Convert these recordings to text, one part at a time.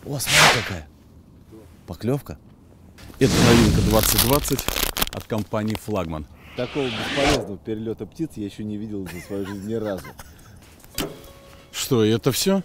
О, смотри какая. Поклевка. Это новинка 2020 от компании «Флагман». Такого бесполезного перелета птиц я еще не видел за свою жизнь ни разу. Что, и это все?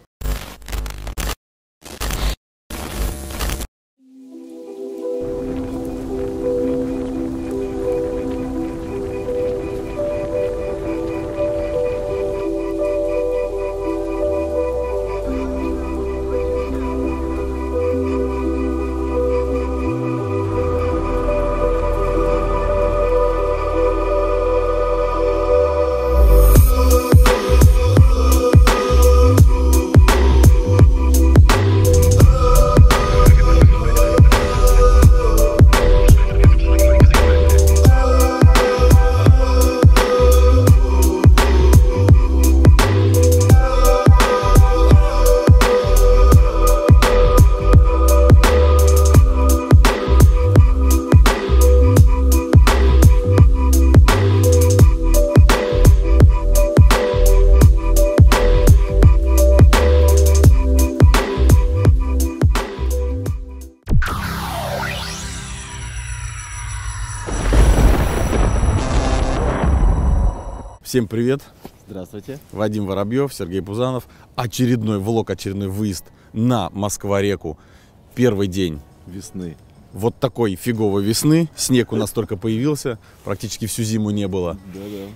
Всем привет! Здравствуйте! Вадим Воробьев, Сергей Пузанов. Очередной влог, очередной выезд на Москва-реку. Первый день Весны. вот такой фиговой весны. Снег у нас только появился, практически всю зиму не было. Да-да.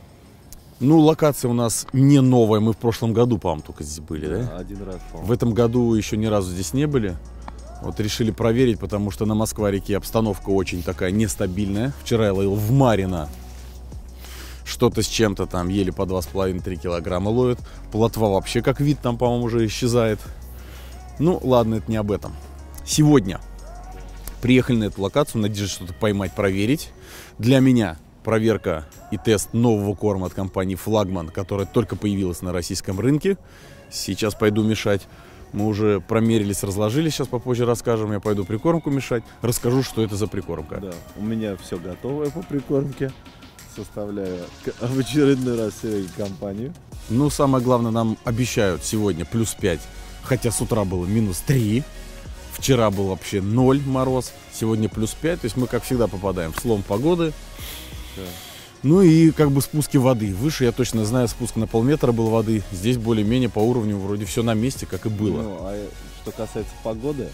Ну, локация у нас не новая. Мы в прошлом году, по-моему, только здесь были, да? Один раз, по-моему. В этом году еще ни разу здесь не были. Вот решили проверить, потому что на Москва-реке обстановка очень такая нестабильная. Вчера я ловил в Марино. Что-то с чем-то там, еле по 2,5-3 килограмма ловит. Плотва вообще, как вид, там, по-моему, уже исчезает. Ну, ладно, это не об этом. Сегодня приехали на эту локацию, надеюсь, что-то поймать, проверить. Для меня проверка и тест нового корма от компании «Флагман», которая только появилась на российском рынке. Сейчас пойду мешать. Мы уже промерились, разложили, сейчас попозже расскажем. Я пойду прикормку мешать, расскажу, что это за прикормка. Да, у меня все готовое по прикормке. Составляю в очередной раз Сереге компанию. Ну, самое главное, нам обещают сегодня плюс 5, хотя с утра было минус 3. Вчера был вообще 0 мороз, сегодня плюс 5, то есть мы, как всегда, попадаем в слом погоды. Да. Ну и как бы спуски воды. Выше, я точно знаю, спуск на полметра был воды. Здесь более-менее по уровню вроде все на месте, как и было. Ну, а что касается погоды,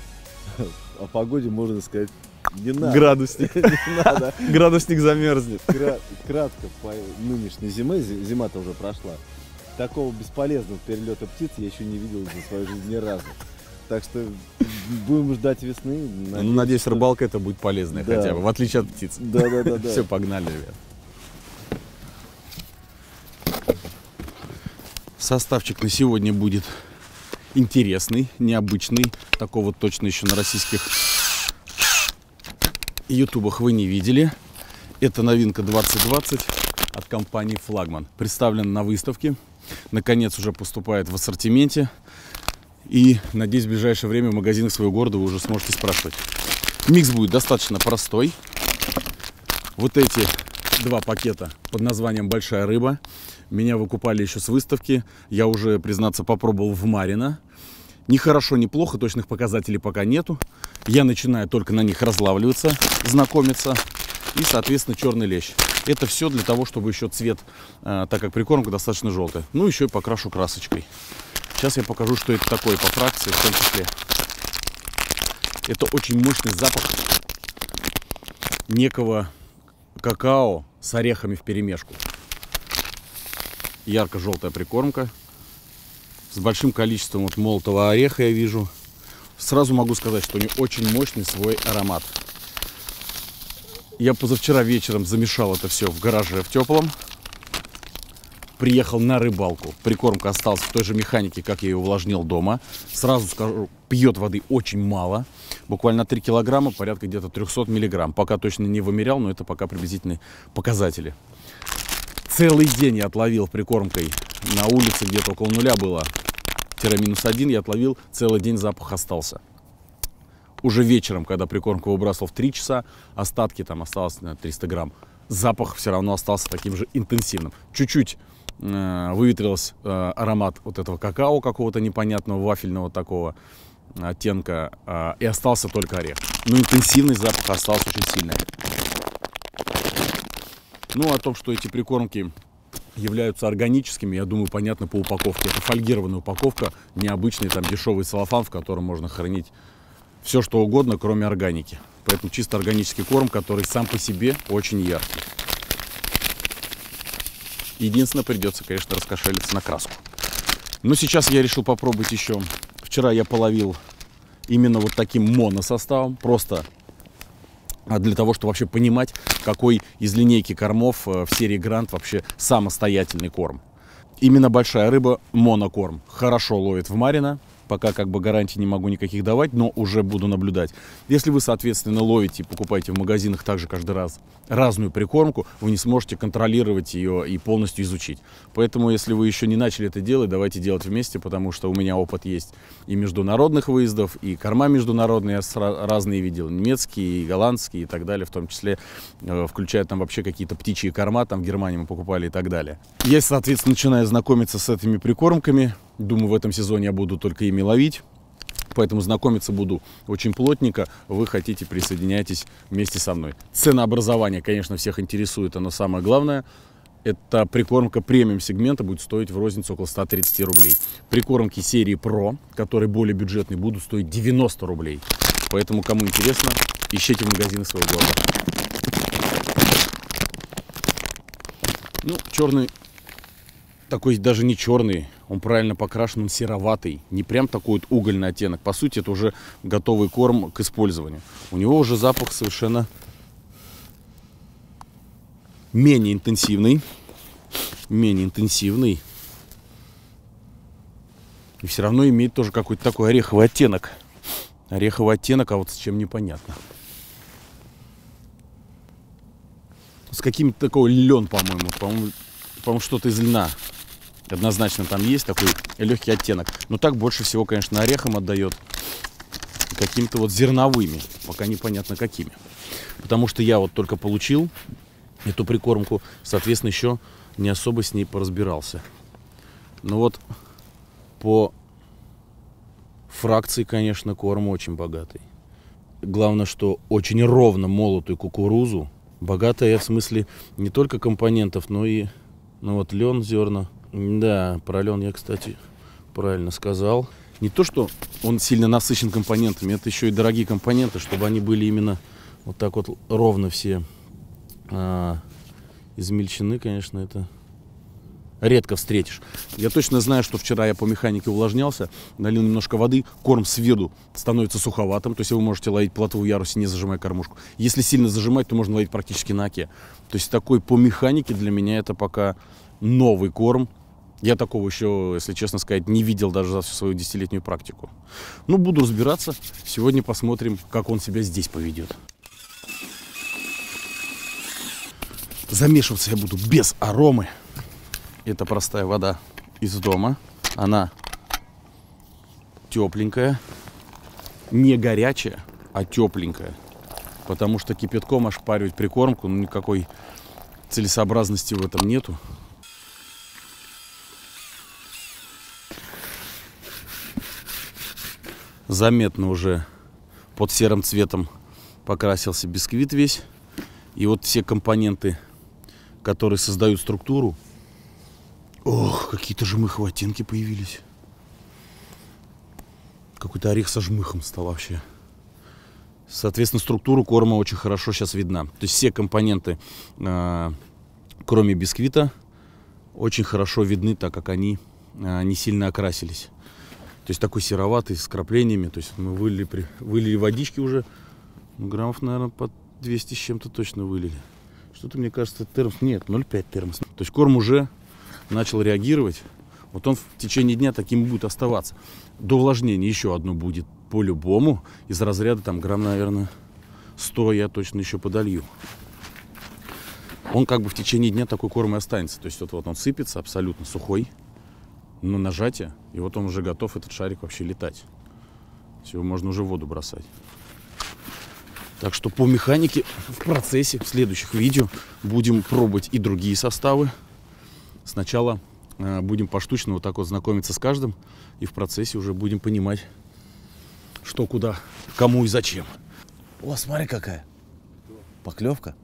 о погоде можно сказать не надо. Градусник. Не надо. Градусник замерзнет. Кратко по нынешней зиме, зима-то уже прошла, такого бесполезного перелета птиц я еще не видел за свою жизнь ни разу. Так что будем ждать весны. Надеюсь, рыбалка это будет полезная хотя бы, в отличие от птиц. Да. Все, погнали, ребят. Составчик на сегодня будет интересный, необычный. Такого точно еще на российских ютубах вы не видели. Это новинка 2020 от компании «Флагман». Представлен на выставке. Наконец уже поступает в ассортименте. И, надеюсь, в ближайшее время в магазинах своего города вы уже сможете спрашивать. Микс будет достаточно простой. Вот эти два пакета под названием «Большая рыба». Меня выкупали еще с выставки. Я уже, признаться, попробовал в Марино. Ни хорошо, ни плохо, точных показателей пока нету. Я начинаю только на них разлавливаться, знакомиться. И, соответственно, черный лещ. Это все для того, чтобы еще цвет, так как прикормка достаточно желтая. Ну, еще и покрашу красочкой. Сейчас я покажу, что это такое по фракции, в том числе. Это очень мощный запах некого какао с орехами вперемешку. Ярко-желтая прикормка. С большим количеством вот молотого ореха я вижу. Сразу могу сказать, что у нее очень мощный свой аромат. Я позавчера вечером замешал это все в гараже в теплом. Приехал на рыбалку. Прикормка осталась в той же механике, как я ее увлажнил дома. Сразу скажу, пьет воды очень мало. Буквально 3 килограмма, порядка где-то 300 миллиграмм. Пока точно не вымерял, но это пока приблизительные показатели. Целый день я отловил прикормкой. На улице где-то около нуля было. -1 я отловил, целый день запах остался. Уже вечером, когда прикормку выбрасывал в 3 часа, остатки там осталось на 300 грамм. Запах все равно остался таким же интенсивным. Чуть-чуть выветрился аромат вот этого какао какого-то непонятного, вафельного такого. оттенка, и остался только орех. Но интенсивность запаха остался очень сильный. Ну, о том, что эти прикормки являются органическими, я думаю, понятно по упаковке. Это фольгированная упаковка, необычный там дешевый целлофан, в котором можно хранить все, что угодно, кроме органики. Поэтому чисто органический корм, который сам по себе очень яркий. Единственное, придется, конечно, раскошелиться на краску. Но сейчас я решил попробовать еще. Вчера я половил именно вот таким моносоставом, просто для того, чтобы вообще понимать, какой из линейки кормов в серии Грант вообще самостоятельный корм. Именно большая рыба, монокорм, хорошо ловит в Марина. Пока как бы гарантий не могу никаких давать, но уже буду наблюдать. Если вы, соответственно, ловите и покупаете в магазинах также каждый раз разную прикормку, вы не сможете контролировать ее и полностью изучить. Поэтому, если вы еще не начали это делать, давайте делать вместе, потому что у меня опыт есть и международных выездов, и корма международные, разные видел, немецкие, и голландские и так далее, в том числе, включая там вообще какие-то птичьи корма, там в Германии мы покупали и так далее. Я, соответственно, начинаю знакомиться с этими прикормками. Думаю, в этом сезоне я буду только ими ловить, поэтому знакомиться буду очень плотненько. Вы хотите, присоединяйтесь вместе со мной. Ценообразование, конечно, всех интересует, но самое главное, это прикормка премиум сегмента будет стоить в розницу около 130 рублей. Прикормки серии Pro, которые более бюджетные, будут стоить 90 рублей. Поэтому, кому интересно, ищите магазины своего города. Ну, черный, такой даже не черный, он правильно покрашен, он сероватый, не прям такой вот угольный оттенок. По сути, это уже готовый корм к использованию. У него уже запах совершенно менее интенсивный. И все равно имеет тоже какой-то такой ореховый оттенок. Ореховый оттенок, а вот с чем непонятно. С каким-то такой лен, по-моему. По-моему, что-то из льна. Однозначно там есть такой легкий оттенок. Но так больше всего, конечно, орехом отдает. Какими-то вот зерновыми. Пока непонятно какими. Потому что я вот только получил эту прикормку. Соответственно, еще не особо с ней поразбирался. Но вот по фракции, конечно, корм очень богатый. Главное, что очень ровно молотую кукурузу. Богатая в смысле не только компонентов, но и вот лен, зерна. Да, про лен я, кстати, правильно сказал. Не то, что он сильно насыщен компонентами, это еще и дорогие компоненты, чтобы они были именно вот так вот ровно все измельчены, конечно, это редко встретишь. Я точно знаю, что вчера я по механике увлажнялся, налил немножко воды, корм с виду становится суховатым, то есть вы можете ловить плотву в ярусе, не зажимая кормушку. Если сильно зажимать, то можно ловить практически на оке. То есть такой по механике для меня это пока новый корм. Я такого еще, если честно сказать, не видел даже за всю свою 10-летнюю практику. Ну, буду разбираться. Сегодня посмотрим, как он себя здесь поведет. Замешиваться я буду без аромы. Это простая вода из дома. Она тепленькая. Не горячая, а тепленькая. Потому что кипятком ошпаривать прикормку, ну, никакой целесообразности в этом нету. Заметно уже под серым цветом покрасился бисквит весь. И вот все компоненты, которые создают структуру. Ох, какие-то жмыховые оттенки появились. Какой-то орех со жмыхом стал вообще. Соответственно, структура корма очень хорошо сейчас видна. То есть все компоненты, кроме бисквита, очень хорошо видны, так как они не сильно окрасились. То есть такой сероватый, с краплениями. То есть мы вылили водички уже. Граммов, наверное, по 200 с чем-то точно вылили. Что-то, мне кажется, термос. Нет, 0,5 термос. То есть корм уже начал реагировать. Вот он в течение дня таким будет оставаться. До увлажнения еще одно будет по-любому. Из разряда там грамм, наверное, 100 я точно еще подолью. Он как бы в течение дня такой корм и останется. То есть вот он сыпется абсолютно сухой. Но нажатие, и вот он уже готов, этот шарик, вообще летать. Все, можно уже в воду бросать. Так что по механике в процессе, в следующих видео будем пробовать и другие составы. Сначала будем поштучно вот так вот знакомиться с каждым, и в процессе уже будем понимать, что, куда, кому и зачем. О, смотри какая. Поклевка.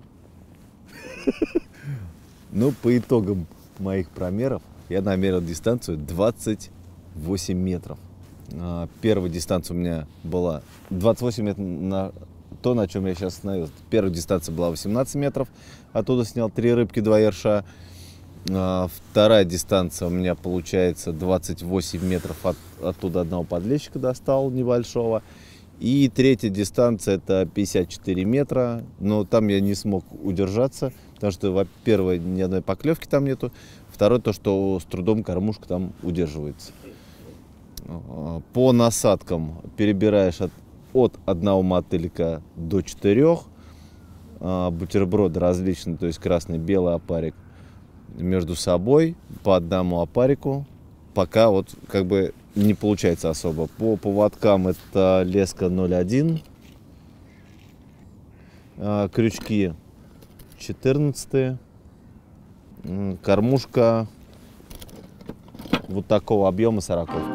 Ну, по итогам моих промеров я намерил дистанцию 28 метров. Первая дистанция у меня была 28 метров на то, на чем я сейчас остановился. Первая дистанция была 18 метров. Оттуда снял 3 рыбки, 2 ерша. Вторая дистанция у меня получается 28 метров. Оттуда одного подлещика достал небольшого. И третья дистанция это 54 метра. Но там я не смог удержаться. Потому что, во-первых, ни одной поклевки там нету. Второе, то, что с трудом кормушка там удерживается. По насадкам перебираешь от одного мотылька до 4. Бутерброды различные, то есть красный, белый опарик между собой по одному опарику. Пока вот как бы не получается особо. По поводкам это леска 0,1. Крючки 14. Кормушка вот такого объема 40-ка.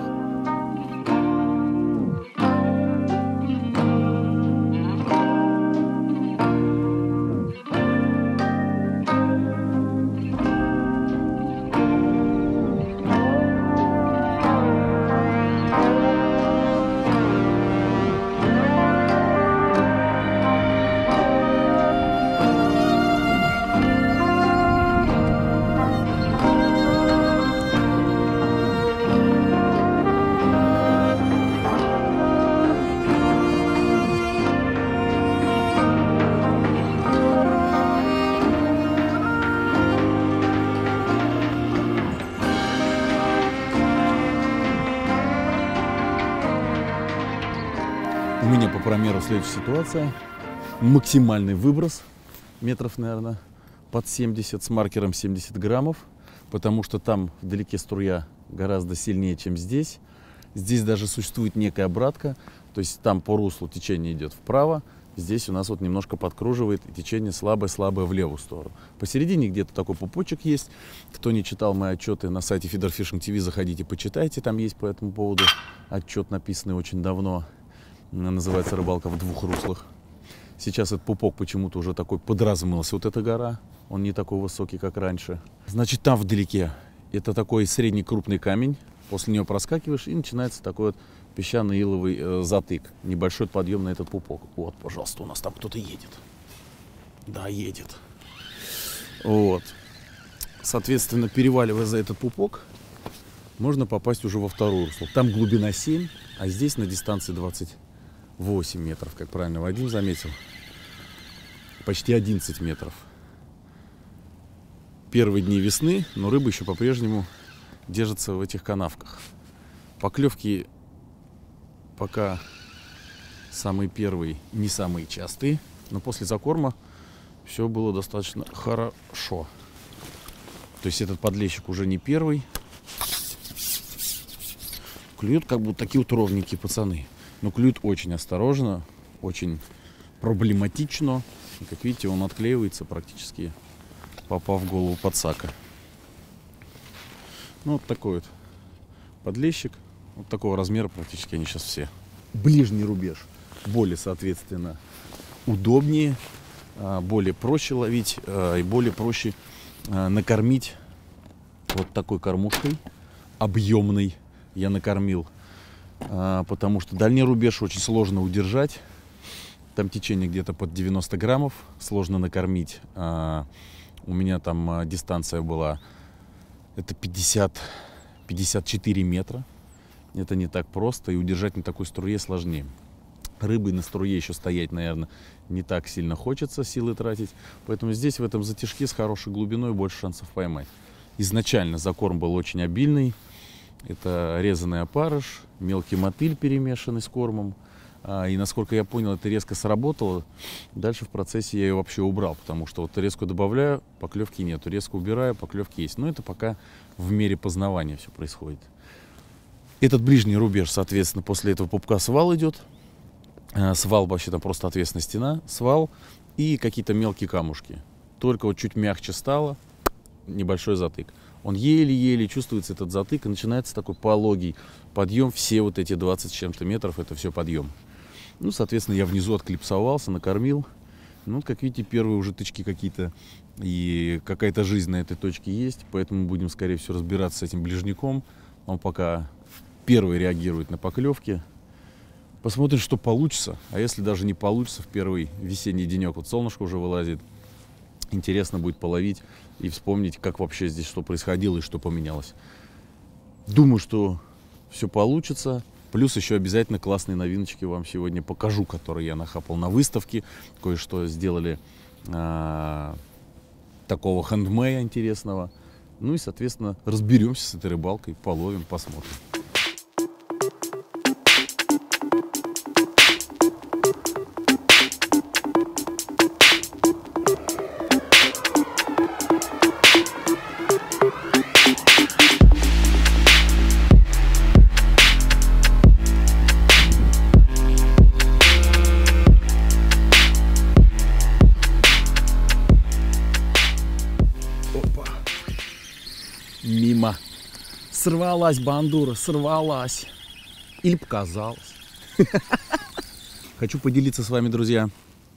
У меня по промеру следующая ситуация. Максимальный выброс метров, наверное, под 70 с маркером 70 граммов, потому что там вдалеке струя гораздо сильнее, чем здесь. Здесь даже существует некая обратка, то есть там по руслу течение идет вправо, здесь у нас вот немножко подкруживает, и течение слабое-слабое в левую сторону. Посередине где-то такой пупочек есть. Кто не читал мои отчеты на сайте Feeder Fishing TV, заходите, почитайте, там есть по этому поводу отчет, написанный очень давно. Называется «Рыбалка в двух руслах». Сейчас этот пупок почему-то уже такой подразмылся. Вот эта гора, он не такой высокий, как раньше. Значит, там вдалеке это такой средний крупный камень. После него проскакиваешь, и начинается такой вот песчано-иловый затык. Небольшой подъем на этот пупок. Вот, пожалуйста, у нас там кто-то едет. Да, едет. Вот. Соответственно, переваливая за этот пупок, можно попасть уже во второе русло. Там глубина 7, а здесь на дистанции 28 метров, как правильно Вадим заметил. Почти 11 метров. Первые дни весны, но рыба еще по-прежнему держится в этих канавках. Поклевки пока самые первые, не самые частые, но после закорма все было достаточно хорошо. То есть этот подлещик уже не первый. Клюют как будто такие вот ровненькие пацаны. Но клюют очень осторожно, очень проблематично. И, как видите, он отклеивается практически, попав в голову подсака. Ну, вот такой вот подлещик. Вот такого размера практически они сейчас все. Ближний рубеж более, соответственно, удобнее, более проще ловить и более проще накормить вот такой кормушкой объемной. Я накормил, потому что дальний рубеж очень сложно удержать. Там течение где-то под 90 граммов, сложно накормить. У меня там дистанция была, это 54 метра. Это не так просто, и удержать на такой струе сложнее. Рыбы на струе еще стоять, наверное, не так сильно хочется силы тратить. Поэтому здесь, в этом затяжке, с хорошей глубиной больше шансов поймать. Изначально закорм был очень обильный. Это резаный опарыш, мелкий мотыль, перемешанный с кормом. И, насколько я понял, это резко сработало. Дальше в процессе я ее вообще убрал, потому что вот резко добавляю, поклевки нету. Резко убираю, поклевки есть. Но это пока в мере познавания все происходит. Этот ближний рубеж, соответственно, после этого пупка свал идет. Свал вообще там просто отвесная стена, свал и какие-то мелкие камушки. Только вот чуть мягче стало, небольшой затык. Он еле-еле чувствуется, этот затык, и начинается такой пологий подъем. Все вот эти 20 с чем-то метров, это все подъем. Ну, соответственно, я внизу отклипсовался, накормил. Ну, как видите, первые уже тычки какие-то, и какая-то жизнь на этой точке есть. Поэтому будем, скорее всего, разбираться с этим ближняком. Он пока первый реагирует на поклевки. Посмотрим, что получится. А если даже не получится в первый весенний денек, вот солнышко уже вылазит, интересно будет половить и вспомнить, как вообще здесь что происходило и что поменялось. Думаю, что все получится. Плюс еще обязательно классные новиночки вам сегодня покажу, которые я нахапал на выставке. Кое-что сделали такого хендмея интересного. Ну и, соответственно, разберемся с этой рыбалкой, половим, посмотрим. Мимо. Сорвалась бандура, сорвалась. Или показалось. Хочу поделиться с вами, друзья,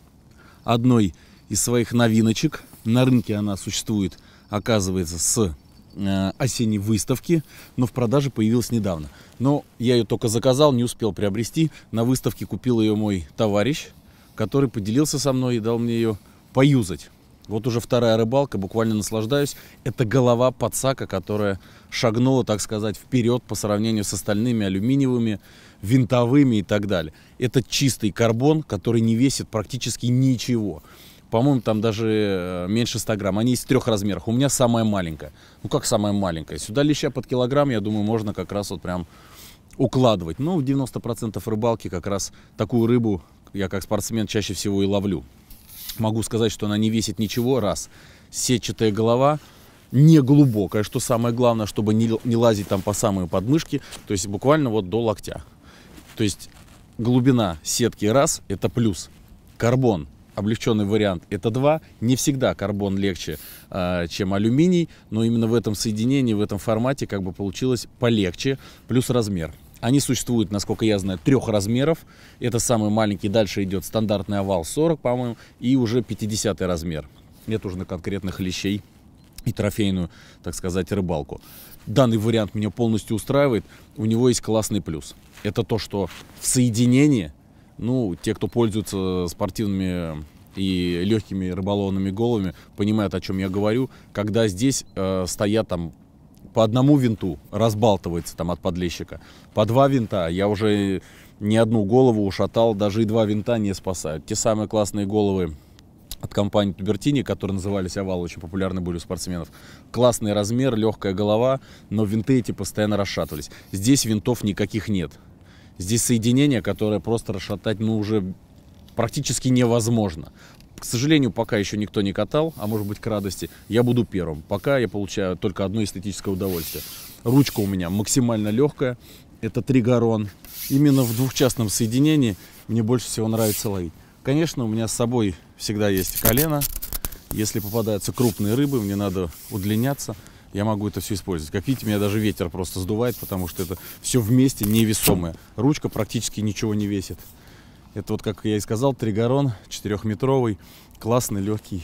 одной из своих новиночек. На рынке она существует, оказывается, с осенней выставки, но в продаже появилась недавно. Но я ее только заказал, не успел приобрести. На выставке купил ее мой товарищ, который поделился со мной и дал мне ее поюзать. Вот уже вторая рыбалка, буквально наслаждаюсь. Это голова подсака, которая шагнула, так сказать, вперед по сравнению с остальными алюминиевыми, винтовыми и так далее. Это чистый карбон, который не весит практически ничего. По-моему, там даже меньше 100 грамм. Они есть в 3 размерах. У меня самая маленькая. Ну как самая маленькая? Сюда леща под килограмм, я думаю, можно как раз вот прям укладывать. Ну, в 90% рыбалки как раз такую рыбу я как спортсмен чаще всего и ловлю. Могу сказать, что она не весит ничего, раз. Сетчатая голова, не глубокая, что самое главное, чтобы не лазить там по самой подмышке, то есть буквально вот до локтя. То есть глубина сетки раз, это плюс. Карбон, облегченный вариант, это 2. Не всегда карбон легче, чем алюминий, но именно в этом соединении, в этом формате как бы получилось полегче, плюс размер. Они существуют, насколько я знаю, 3 размеров. Это самый маленький. Дальше идет стандартный овал 40, по-моему, и уже 50 размер. Это уже на конкретных лещей и трофейную, так сказать, рыбалку. Данный вариант меня полностью устраивает. У него есть классный плюс. Это то, что в соединении, ну, те, кто пользуются спортивными и легкими рыболовными головами, понимают, о чем я говорю. Когда здесь стоят там по одному винту, разбалтывается там от подлещика, по 2 винта, я уже не одну голову ушатал, даже и 2 винта не спасают. Те самые классные головы от компании Тубертини, которые назывались овалы, очень популярны были у спортсменов. Классный размер, легкая голова, но винты эти постоянно расшатывались. Здесь винтов никаких нет. Здесь соединение, которое просто расшатать, ну, уже практически невозможно. К сожалению, пока еще никто не катал, а может быть к радости, я буду первым. Пока я получаю только одно эстетическое удовольствие. Ручка у меня максимально легкая, это тригарон. Именно в двухчастном соединении мне больше всего нравится ловить. Конечно, у меня с собой всегда есть колено. Если попадаются крупные рыбы, мне надо удлиняться, я могу это все использовать. Как видите, меня даже ветер просто сдувает, потому что это все вместе невесомое. Ручка практически ничего не весит. Это вот, как я и сказал, тригарон 4-метровый, классный легкий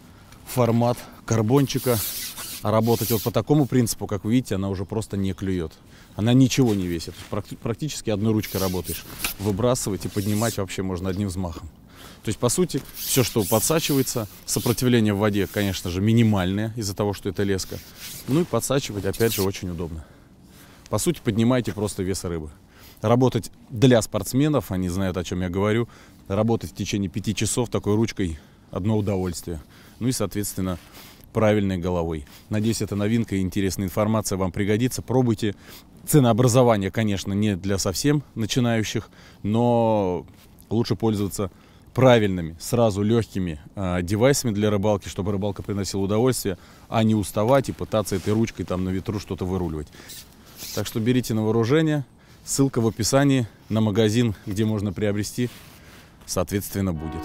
формат карбончика. А работать вот по такому принципу, как вы видите, она уже просто не клюет. Она ничего не весит. Практически одной ручкой работаешь. Выбрасывать и поднимать вообще можно одним взмахом. То есть, по сути, все, что подсачивается, сопротивление в воде, конечно же, минимальное из-за того, что это леска. Ну и подсачивать, опять же, очень удобно. По сути, поднимаете просто вес рыбы. Работать для спортсменов, они знают, о чем я говорю, работать в течение 5 часов такой ручкой – одно удовольствие. Ну и, соответственно, правильной головой. Надеюсь, эта новинка и интересная информация вам пригодится. Пробуйте. Ценообразование, конечно, не для совсем начинающих, но лучше пользоваться правильными, сразу легкими девайсами для рыбалки, чтобы рыбалка приносила удовольствие, а не уставать и пытаться этой ручкой там на ветру что-то выруливать. Так что берите на вооружение. Ссылка в описании на магазин, где можно приобрести, соответственно, будет.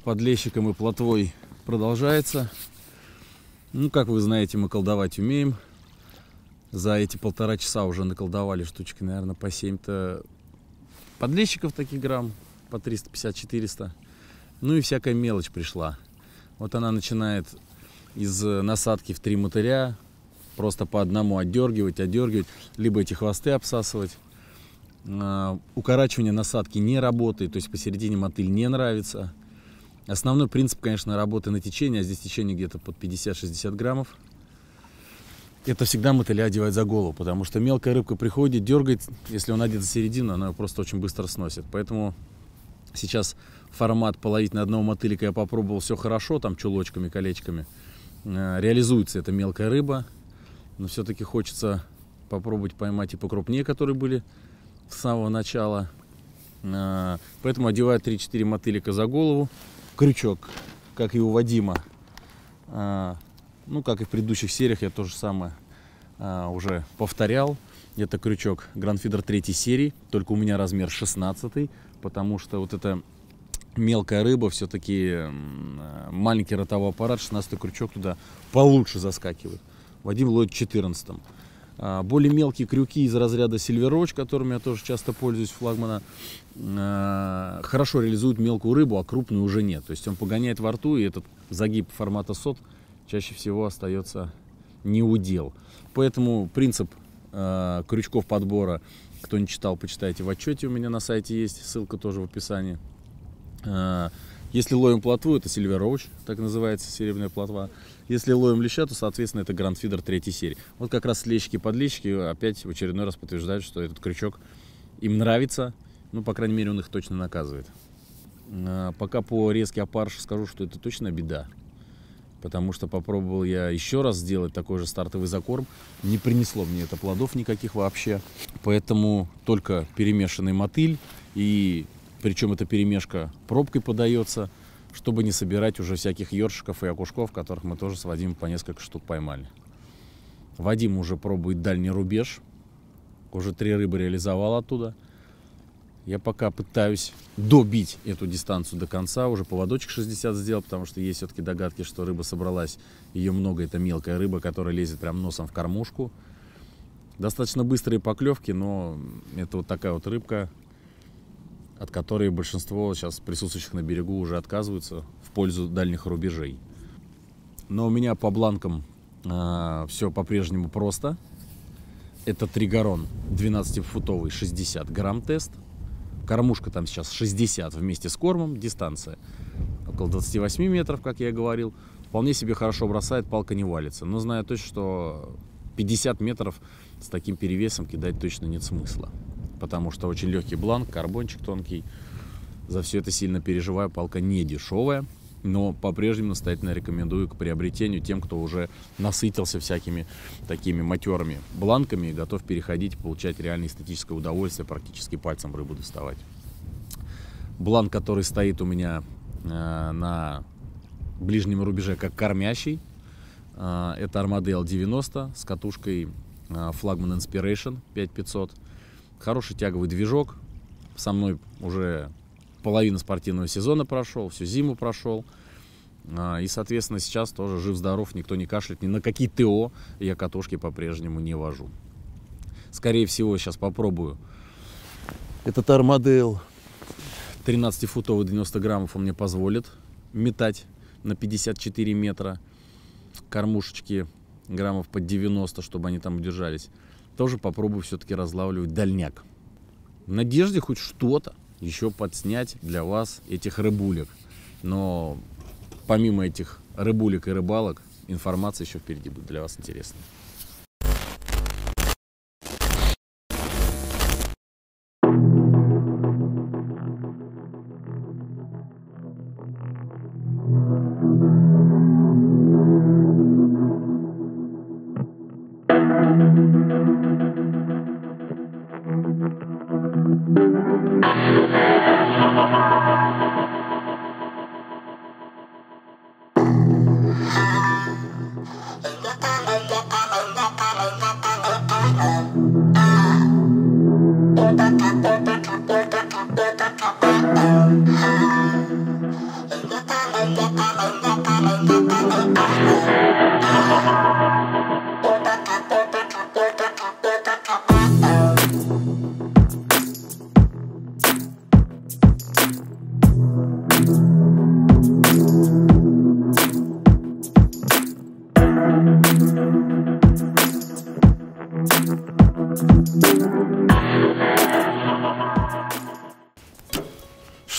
подлещиком и плотвой продолжается. Ну, как вы знаете, мы колдовать умеем. За эти 1,5 часа уже наколдовали штучки, наверное, по 7-то подлещиков таких грамм, по 350-400. Ну и всякая мелочь пришла. Вот она начинает из насадки в 3 мотыля просто по одному отдергивать, либо эти хвосты обсасывать. Укорачивание насадки не работает, то есть посередине мотыль не нравится. Основной принцип, конечно, работы на течение, а здесь течение где-то под 50-60 граммов. Это всегда мотыля одевать за голову, потому что мелкая рыбка приходит, дергает, если он одет за середину, она его просто очень быстро сносит. Поэтому сейчас формат половить на одного мотылика я попробовал, все хорошо, там чулочками, колечками. Реализуется эта мелкая рыба, но все-таки хочется попробовать поймать и покрупнее, которые были с самого начала. Поэтому одеваю 3-4 мотылика за голову. Крючок, как и у Вадима, ну, как и в предыдущих сериях, я то же самое уже повторял. Это крючок Грандфидер 3 серии, только у меня размер 16, потому что вот эта мелкая рыба, все-таки маленький ротовой аппарат, 16 крючок туда получше заскакивает. Вадим ловит 14. Более мелкие крюки из разряда Silver Roach, которыми я тоже часто пользуюсь, флагмана, хорошо реализуют мелкую рыбу, а крупную уже нет. То есть он погоняет во рту, и этот загиб формата сот чаще всего остается не удел. Поэтому принцип крючков подбора, кто не читал, почитайте в отчете, у меня на сайте есть, ссылка тоже в описании. Если ловим плотву, это Silver Roach, так называется, серебряная плотва. Если ловим леща, то, соответственно, это Грандфидер 3 серии. Вот как раз лещики-подлещики опять в очередной раз подтверждают, что этот крючок им нравится. Ну, по крайней мере, он их точно наказывает. Пока по резке опарыш скажу, что это точно беда. Потому что попробовал я еще раз сделать такой же стартовый закорм. Не принесло мне это плодов никаких вообще. Поэтому только перемешанный мотыль. И причем эта перемешка пробкой подается, чтобы не собирать уже всяких ёршиков и окушков, которых мы тоже с Вадимом по несколько штук поймали. Вадим уже пробует дальний рубеж. Уже 3 рыбы реализовал оттуда. Я пока пытаюсь добить эту дистанцию до конца. Уже поводочек 60 сделал, потому что есть все-таки догадки, что рыба собралась. Ее много, это мелкая рыба, которая лезет прям носом в кормушку. Достаточно быстрые поклевки, но это вот такая вот рыбка, от которой большинство сейчас присутствующих на берегу уже отказываются в пользу дальних рубежей. Но у меня по бланкам все по-прежнему просто. Это Тригорон 12-футовый 60 грамм тест. Кормушка там сейчас 60 вместе с кормом. Дистанция около 28 метров, как я и говорил. Вполне себе хорошо бросает, палка не валится. Но знаю точно, что 50 метров с таким перевесом кидать точно нет смысла. Потому что очень легкий бланк, карбончик тонкий. За все это сильно переживаю. Палка не дешевая. Но по-прежнему настоятельно рекомендую к приобретению тем, кто уже насытился всякими такими матерыми бланками и готов переходить, получать реально эстетическое удовольствие, практически пальцем рыбу доставать. Бланк, который стоит у меня на ближнем рубеже как кормящий, это Armadale 90 с катушкой Flagman Inspiration 5500. Хороший тяговый движок. Со мной уже половина спортивного сезона прошел, всю зиму прошел. И, соответственно, сейчас тоже жив-здоров, никто не кашляет, ни на какие ТО я катушки по-прежнему не вожу. Скорее всего, сейчас попробую этот Armadale 13-футовый 90 граммов он мне позволит метать на 54 метра. Кормушечки граммов под 90, чтобы они там удержались. Тоже попробую все-таки разлавливать дальняк. В надежде хоть что-то еще подснять для вас этих рыбулек. Но помимо этих рыбулек и рыбалок, информация еще впереди будет для вас интересная.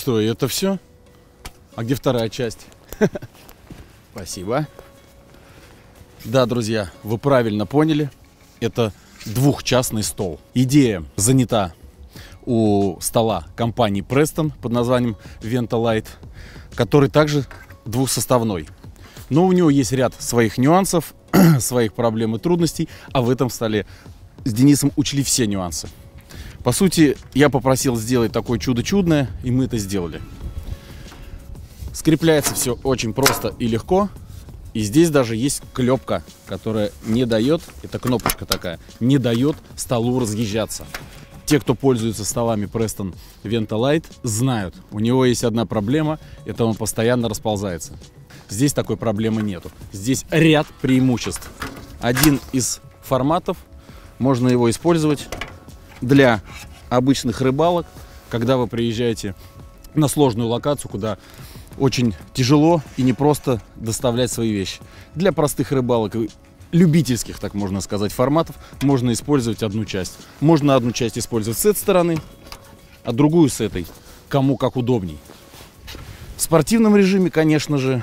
что, это все? А где вторая часть? Спасибо. Да, друзья, вы правильно поняли. Это двухчастный стол. Идея занята у стола компании Preston под названием Ventolite, который также двухсоставной. Но у него есть ряд своих нюансов, своих проблем и трудностей, а в этом столе с Денисом учли все нюансы. По сути, я попросил сделать такое чудо чудное, и мы это сделали. Скрепляется все очень просто и легко. И здесь даже есть клепка, которая не дает, это кнопочка такая, не дает столу разъезжаться. Те, кто пользуется столами Preston Ventolite, знают, у него есть одна проблема, это он постоянно расползается. Здесь такой проблемы нету. Здесь ряд преимуществ. Один из форматов, можно его использовать для обычных рыбалок, когда вы приезжаете на сложную локацию, куда очень тяжело и непросто доставлять свои вещи. Для простых рыбалок, любительских, так можно сказать, форматов, можно использовать одну часть. Можно одну часть использовать с этой стороны, а другую с этой. Кому как удобней. В спортивном режиме, конечно же,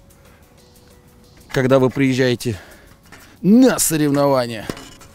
когда вы приезжаете на соревнования,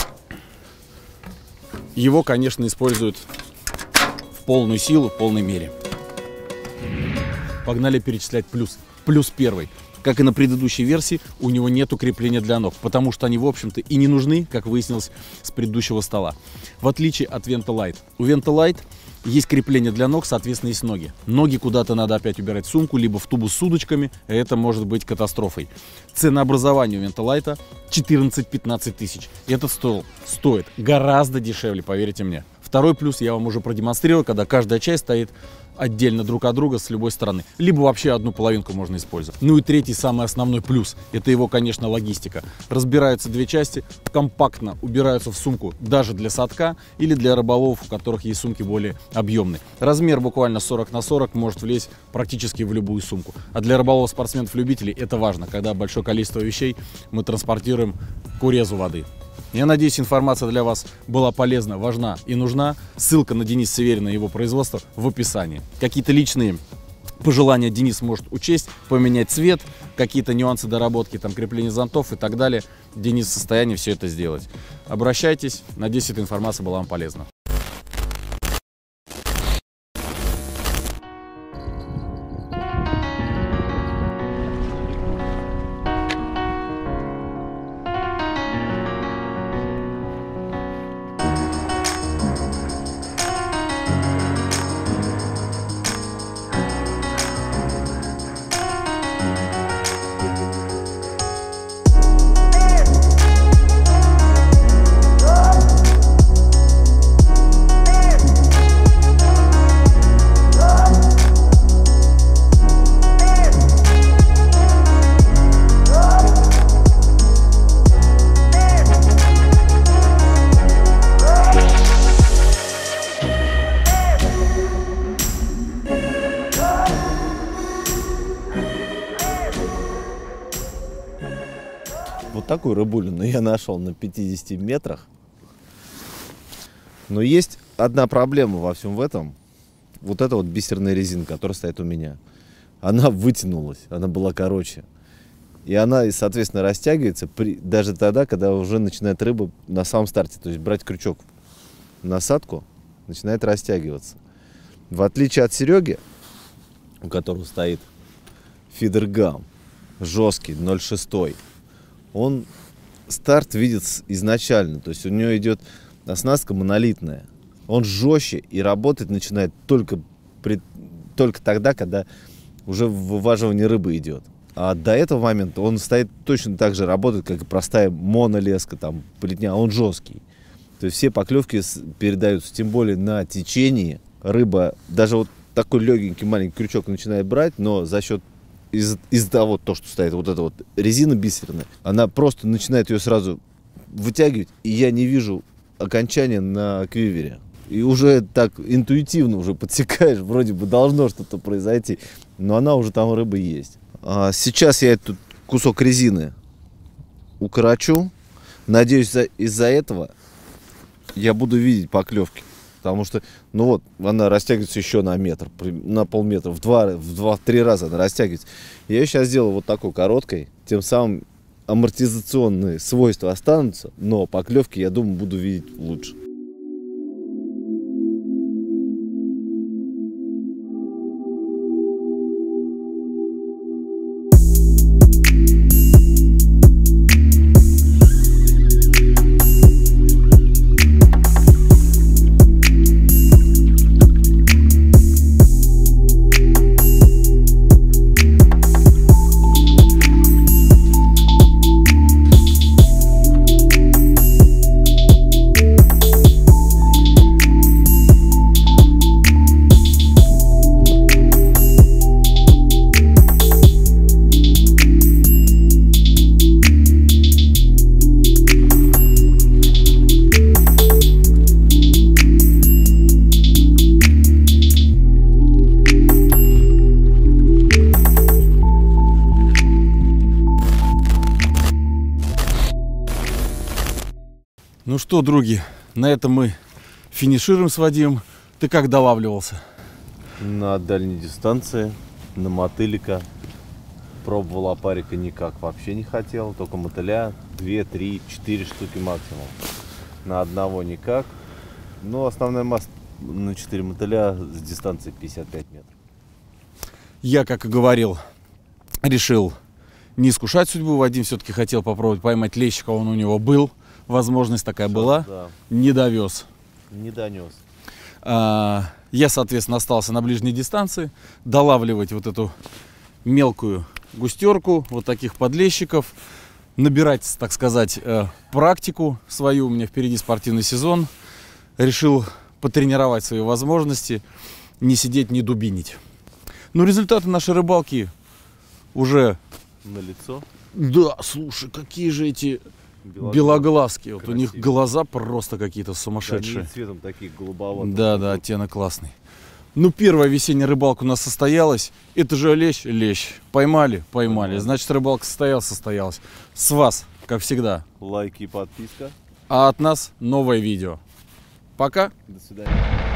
его, конечно, используют в полную силу, в полной мере. Погнали перечислять плюс. Плюс первый. Как и на предыдущей версии, у него нет крепления для ног, потому что они, в общем-то, и не нужны, как выяснилось с предыдущего стола. В отличие от Ventolite. У Ventolite есть крепление для ног, соответственно, есть ноги. Ноги куда-то надо опять убирать в сумку, либо в тубус с удочками. Это может быть катастрофой. Ценообразование у Ventolite 14-15 тысяч. Этот стол стоит гораздо дешевле, поверьте мне. Второй плюс я вам уже продемонстрировал, когда каждая часть стоит отдельно друг от друга с любой стороны. Либо вообще одну половинку можно использовать. Ну и третий, самый основной плюс, это его, конечно, логистика. Разбираются две части, компактно убираются в сумку даже для садка или для рыболовов, у которых есть сумки более объемные. Размер буквально 40 на 40 может влезть практически в любую сумку. А для рыболовов, спортсменов, любителей это важно, когда большое количество вещей мы транспортируем к урезу воды. Я надеюсь, информация для вас была полезна, важна и нужна. Ссылка на Дениса Северина и его производство в описании. Какие-то личные пожелания Денис может учесть, поменять цвет, какие-то нюансы доработки, там крепление зонтов и так далее. Денис в состоянии все это сделать. Обращайтесь, надеюсь, эта информация была вам полезна. Вот такую рыбулину я нашел на 50 метрах. Но есть одна проблема во всем этом. Вот эта вот бисерная резина, которая стоит у меня. Она вытянулась, она была короче. И она, соответственно, растягивается даже тогда, когда уже начинает рыба на самом старте. То есть брать крючок в насадку, начинает растягиваться. В отличие от Сереги, у которого стоит фидергам жесткий, 0,6, он старт видит изначально. То есть у него идет оснастка монолитная. Он жестче и работать начинает только тогда, когда уже вываживание рыбы идет. А до этого момента он стоит точно так же, работает, как и простая монолеска, там, плетня. Он жесткий. То есть все поклевки передаются, тем более на течении. Рыба, даже вот такой легенький маленький крючок начинает брать, но за счет из-за того, что стоит вот эта вот резина бисерная, она просто начинает ее сразу вытягивать, и я не вижу окончания на квивере. И уже так интуитивно уже подсекаешь, вроде бы должно что-то произойти, но она уже там рыба есть. Сейчас я этот кусок резины укорочу. Надеюсь, из-за этого я буду видеть поклевки. Потому что, ну вот, она растягивается еще на метр, на полметра, в 2-3 раза она растягивается. Я ее сейчас сделал вот такой короткой, тем самым амортизационные свойства останутся, но поклевки, я думаю, буду видеть лучше. Ну что, други, на этом мы финишируем с Вадимом. Ты как долавливался? На дальней дистанции, на мотылика. Пробовал опарика никак, вообще не хотел. Только мотыля 2, 3, 4 штуки максимум. На одного никак. Но основная масса на 4 мотыля с дистанции 55 метров. Я, как и говорил, решил не искушать судьбу. Вадим все-таки хотел попробовать поймать лещика, он у него был. Возможность такая была, да. Не довез. Не донес. Я, соответственно, остался на ближней дистанции долавливать вот эту мелкую густерку, вот таких подлещиков, набирать, так сказать, практику свою. У меня впереди спортивный сезон. Решил потренировать свои возможности, не сидеть, не дубинить. Но результаты нашей рыбалки уже Налицо. Да, слушай, какие же эти белоглазки. Вот у них глаза просто какие-то сумасшедшие. Да, они цветом такие голубоватые. Да, да, оттенок классный. Ну, первая весенняя рыбалка у нас состоялась. Это же лещ, лещ. Поймали, поймали. Значит, рыбалка состоялась. С вас, как всегда, лайки и подписка. А от нас новое видео. Пока. До свидания.